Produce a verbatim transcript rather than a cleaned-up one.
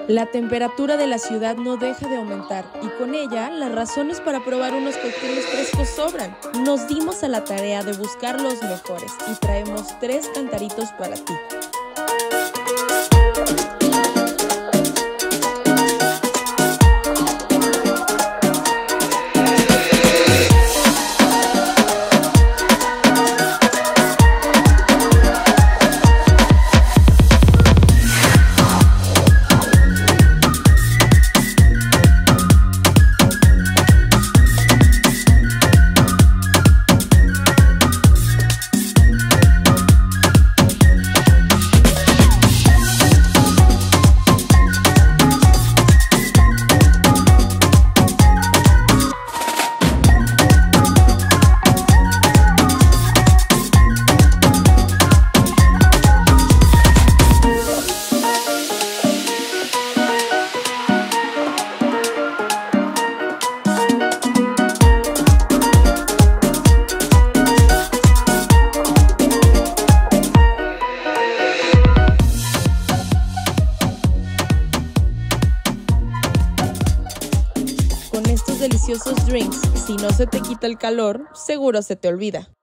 La temperatura de la ciudad no deja de aumentar y con ella las razones para probar unos cócteles frescos sobran. Nos dimos a la tarea de buscar los mejores y traemos tres cantaritos para ti. Con estos deliciosos drinks, si no se te quita el calor, seguro se te olvida.